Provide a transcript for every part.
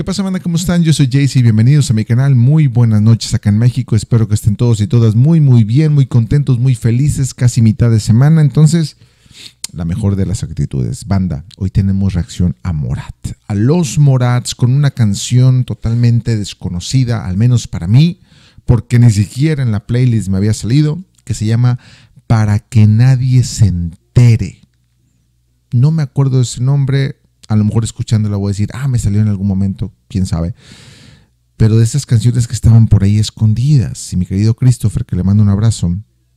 ¿Qué pasa, banda? ¿Cómo están? Yo soy Jaycee, bienvenidos a mi canal. Muy buenas noches acá en México. Espero que estén todos y todas muy bien, muy contentos, muy felices, casi mitad de semana. Entonces, la mejor de las actitudes. Banda, hoy tenemos reacción a Morat, a los Morats, con una canción totalmente desconocida, al menos para mí, porque ni siquiera en la playlist me había salido, que se llama Para que nadie se entere. No me acuerdo de ese nombre. A lo mejor escuchándola voy a decir, me salió en algún momento, quién sabe. Pero de esas canciones que estaban por ahí escondidas. Y mi querido Christopher, que le mando un abrazo,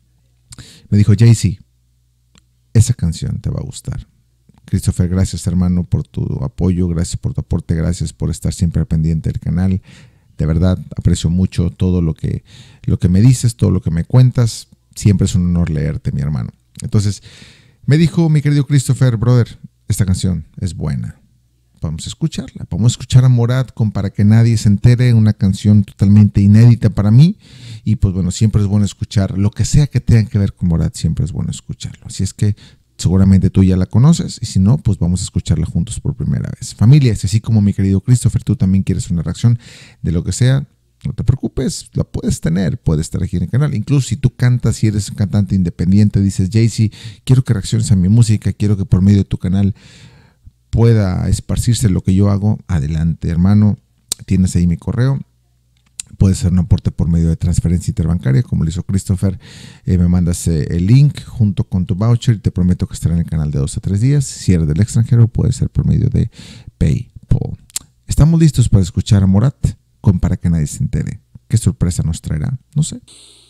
me dijo, Jaycee, esa canción te va a gustar. Christopher, gracias, hermano, por tu apoyo, gracias por tu aporte, gracias por estar siempre al pendiente del canal. De verdad, aprecio mucho todo lo que me dices, todo lo que me cuentas. Siempre es un honor leerte, mi hermano. Entonces, me dijo mi querido Christopher, brother, esta canción es buena. Vamos a escucharla. Vamos a escuchar a Morat con Para que nadie se entere, una canción totalmente inédita para mí. Y pues bueno, siempre es bueno escuchar lo que sea que tenga que ver con Morat, siempre es bueno escucharlo. Así es que seguramente tú ya la conoces y si no, pues vamos a escucharla juntos por primera vez. Familia, es así como mi querido Christopher, tú también quieres una reacción de lo que sea, no te preocupes, la puedes tener, puede estar aquí en el canal. Incluso si tú cantas, si eres un cantante independiente, dices, Jaycee, quiero que reacciones a mi música, quiero que por medio de tu canal pueda esparcirse lo que yo hago, adelante, hermano. Tienes ahí mi correo. Puedes hacer un aporte por medio de transferencia interbancaria, como lo hizo Christopher. Me mandas el link junto con tu voucher y te prometo que estará en el canal de 2 a 3 días. Si eres del extranjero, puede ser por medio de PayPal. Estamos listos para escuchar a Morat con Para que nadie se entere. ¿Qué sorpresa nos traerá? No sé.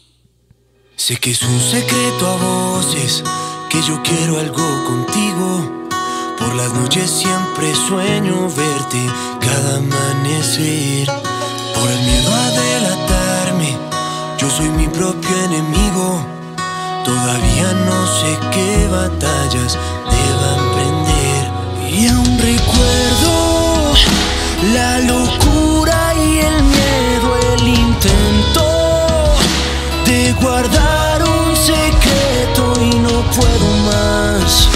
Sé que es un secreto a voces, que yo quiero algo contigo. Por las noches siempre sueño verte cada amanecer. Por el miedo a delatarme, yo soy mi propio enemigo. Todavía no sé qué batallas deban prender. Y aún recuerdo la locura y el miedo, el intento de guardar un secreto y no puedo más.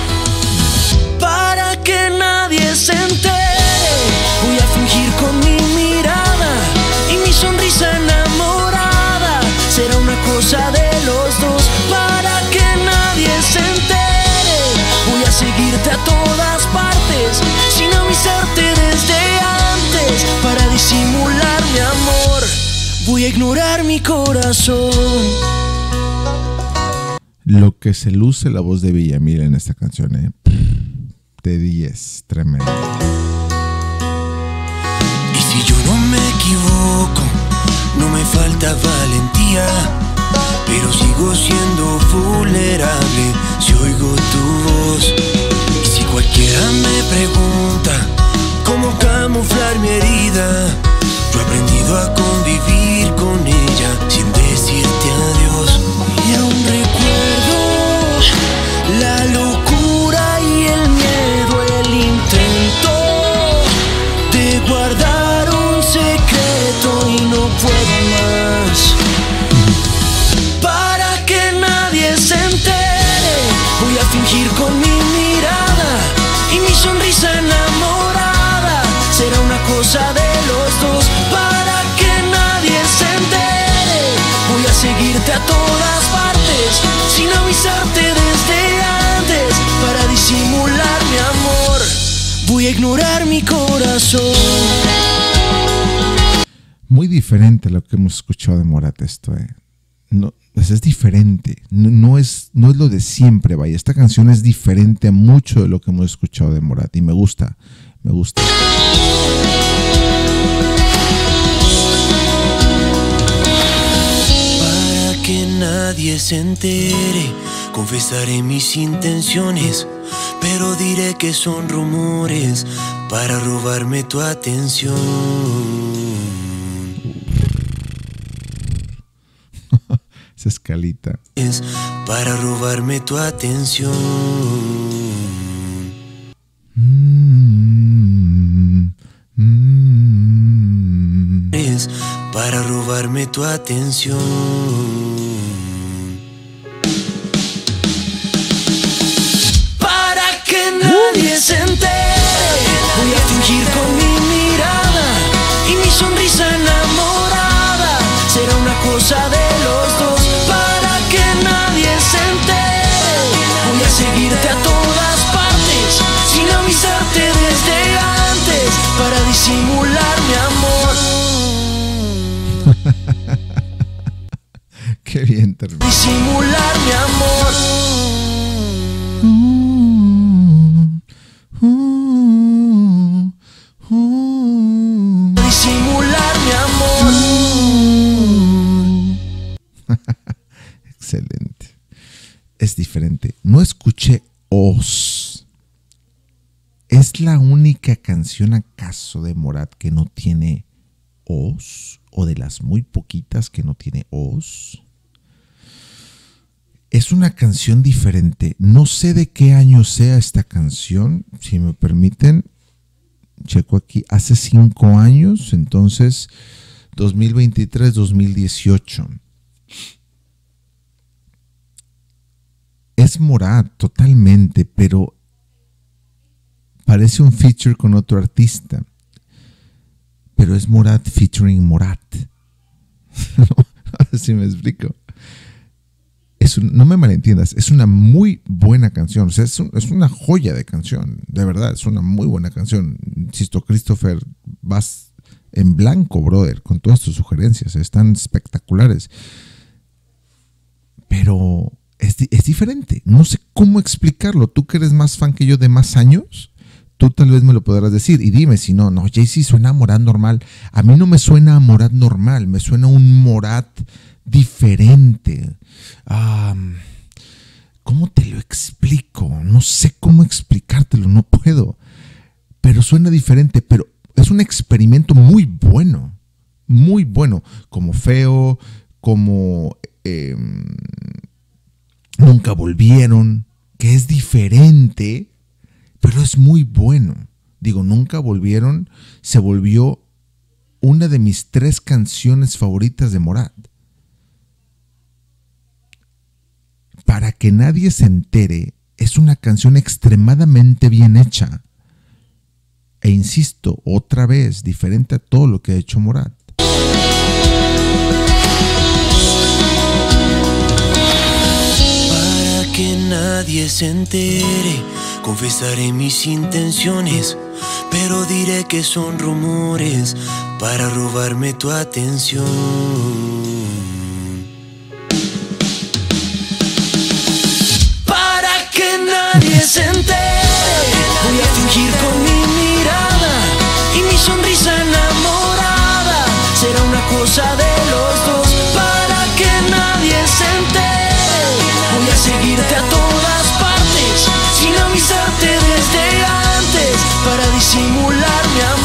Para que nadie se entere, voy a fingir con mi mirada y mi sonrisa enamorada. Será una cosa de los dos. Para que nadie se entere, voy a seguirte a todas partes sin avisarte desde antes. Para disimular mi amor, voy a ignorar mi corazón. Lo que se luce la voz de Villamil en esta canción, de 10, tremendo. Y si yo no me equivoco, no me falta valentía, pero sigo siendo vulnerable si oigo tu voz. Y si cualquiera me pregunta cómo camuflar mi herida, yo he aprendido a convivir con ella sin decirte adiós. Y aún recuerdo la locura y el miedo, el intento de guardar un secreto y no puedo más. Para que nadie se entere, voy a fingir con mi mirada y mi sonrisa enamorada. Será una cosa de los dos. Para que nadie se entere, voy a seguirte a todas partes sin avisarte desde antes. Para disimular mi amor, voy a ignorar mi corazón. Muy diferente a lo que hemos escuchado de Morat esto, No, es diferente, no es lo de siempre, vaya. Esta canción es diferente a mucho de lo que hemos escuchado de Morat y me gusta. Para que nadie se entere, confesaré mis intenciones, pero diré que son rumores para robarme tu atención. Esa escalita. Es para robarme tu atención. Es para robarme tu atención. Para que nadie se entere, voy a fingir con mi mirada cosa de los dos, para que nadie se entere. Voy a seguirte a todas partes, sin avisarte desde antes, para disimular mi amor. Qué bien terminó. Disimular mi amor. Disimular mi amor. Excelente. Es diferente. No escuché os. ¿Es la única canción acaso de Morat que no tiene os? ¿O de las muy poquitas que no tiene os? Es una canción diferente. No sé de qué año sea esta canción. Si me permiten, checo aquí. Hace 5 años, entonces 2023-2018. Es Morat totalmente, pero parece un feature con otro artista. Pero es Morat featuring Morat. A ver si me explico. No me malentiendas, es una muy buena canción. O sea, es una joya de canción. De verdad, es una muy buena canción. Insisto, Christopher, vas en blanco, brother, con todas tus sugerencias. Están espectaculares. Pero es diferente. No sé cómo explicarlo. Tú que eres más fan que yo de más años, tú tal vez me lo podrás decir. Y dime si no, Jay-Z suena a Morat normal. A mí no me suena a Morat normal. Me suena a un Morat diferente. ¿Cómo te lo explico? No sé cómo explicártelo, no puedo. Pero suena diferente, pero es un experimento muy bueno. Muy bueno. Como Feo, como Nunca Volvieron, que es diferente, pero es muy bueno. Digo, Nunca Volvieron se volvió una de mis 3 canciones favoritas de Morat. Para que nadie se entere, es una canción extremadamente bien hecha. E insisto, otra vez, diferente a todo lo que ha hecho Morat. Para que nadie se entere, confesaré mis intenciones, pero diré que son rumores para robarme tu atención. Nadie se entere, voy a fingir con mi mirada y mi sonrisa enamorada. Será una cosa de los dos, para que nadie se entere. Voy a seguirte a todas partes, sin avisarte desde antes, para disimular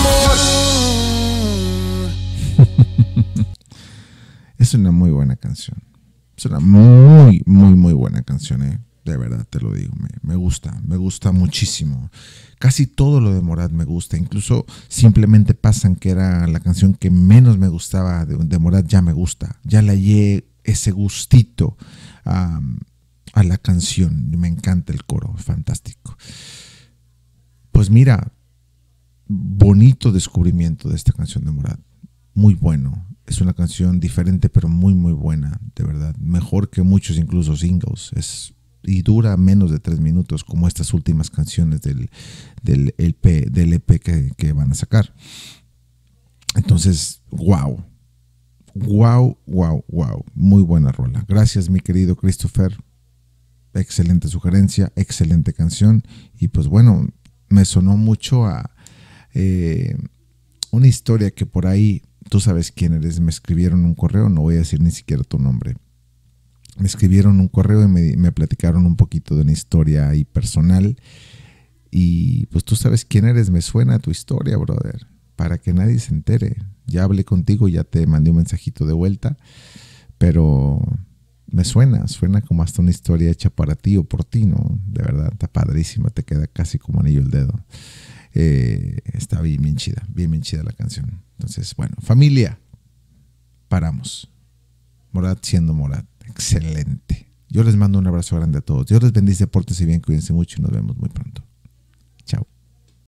mi amor. Es una muy buena canción. Es una muy, muy, muy buena canción, De verdad te lo digo, me gusta muchísimo. Casi todo lo de Morat me gusta, incluso Simplemente Pasan, que era la canción que menos me gustaba de Morat, ya me gusta. Ya le hallé ese gustito a la canción, me encanta el coro, fantástico. Pues mira, bonito descubrimiento de esta canción de Morat, muy bueno. Es una canción diferente, pero muy, muy buena, de verdad. Mejor que muchos incluso singles, y dura menos de 3 minutos, como estas últimas canciones del EP que van a sacar. Entonces, wow, muy buena rola. Gracias, mi querido Christopher. Excelente sugerencia, excelente canción. Y pues bueno, me sonó mucho a una historia que por ahí, tú sabes quién eres, me escribieron un correo, no voy a decir ni siquiera tu nombre. Me escribieron un correo y me platicaron un poquito de una historia ahí personal. Y pues tú sabes quién eres, me suena tu historia, brother. Para que nadie se entere. Ya hablé contigo, ya te mandé un mensajito de vuelta. Pero me suena como hasta una historia hecha para ti o por ti, ¿no? De verdad, está padrísima, te queda casi como anillo el dedo. Está bien chida la canción. Entonces, bueno, familia, paramos. Morat siendo Morat. Excelente. Yo les mando un abrazo grande a todos. Dios les bendice, pórtense bien, cuídense mucho y nos vemos muy pronto.